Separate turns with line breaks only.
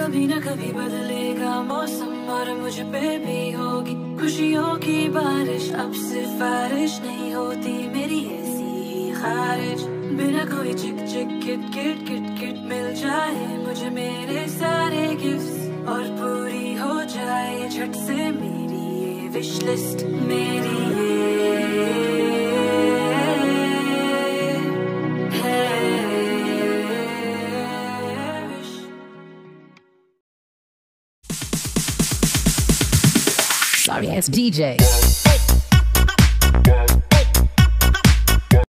कभी न कभी बदलेगा मौसम और मुझ पे भी होगी खुशियों की बारिश। अब सिफारिश नहीं होती मेरी ऐसी ही खारिज। बिना कोई चिक चिक किट किट किट किट मिल जाए मुझे मेरे सारे गिफ्ट और पूरी हो जाए झट से मेरी ये विश लिस्ट। मेरी
Sorry, it's DJ.